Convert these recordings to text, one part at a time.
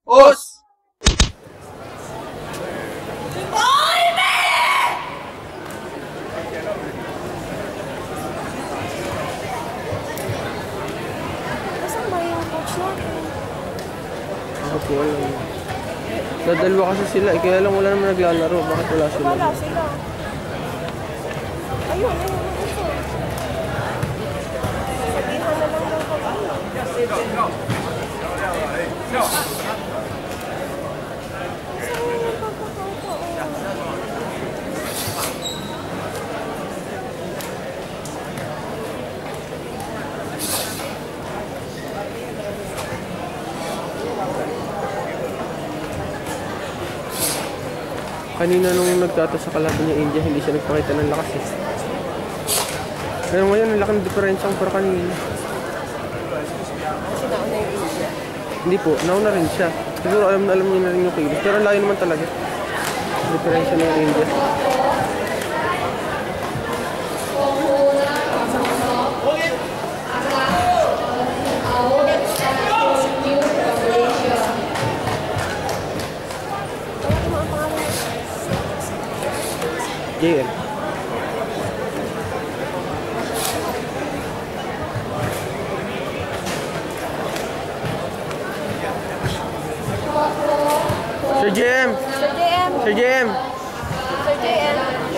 Os! Nasaan ba yung coach natin? Ako po alam. Dadalwa kasi sila eh, kaya lang wala naman naglalaro. Bakit wala sila? Wala sila. Ayun, ayun, ito. Sabihan na lang daw pag ano. Kanina nung nagtato sa kalaban niya India, hindi siya nagpakita ng lakas eh. Pero ngayon, ang laki ng diferensyang para kanina. Kasi nauna yung India. Hindi po, nauna rin siya. Siguro alam niya na rin yung kilos. Pero ang layo naman talaga. Diferensya ng India. JL. Sir JM! Sir JM! Sir JM! Sir JM!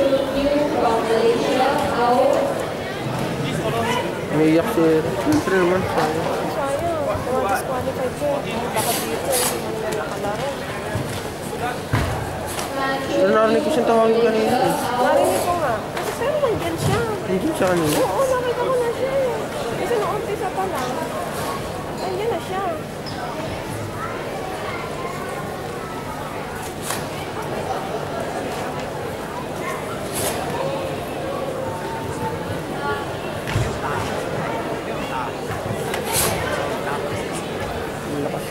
Umiiyak si... Siyempre naman. Sayang. Kung disqualified siya. Baka dito. Hindi na nakalaro. Pero narinig ko siyang tawagin kanina eh. Narinig ko nga. Kasi pero nandyan siya. Nandiyan siya kanina. Oo, nakita ko na siya eh. Kasi nung umpisa pa lang, nandyan na siya. Ang lakas.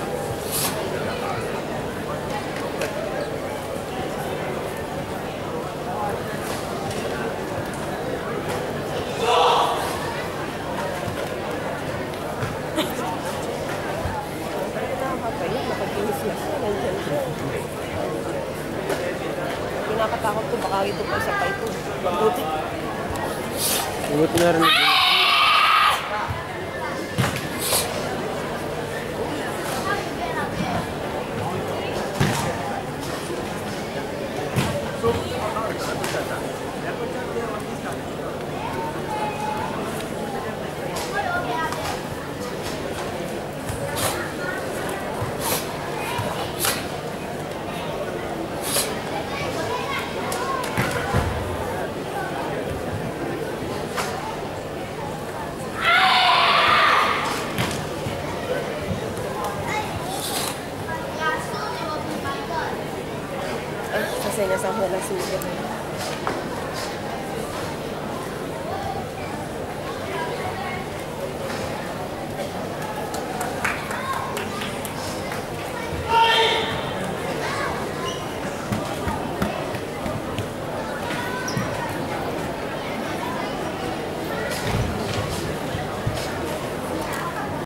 Nakakapayot, nakaginis na siya. Nandyan siya. Pinakatakot ko, baka ito pa isa pa ito. Buti. Buti narinig ko. Ay, kasi nasa hula sugat.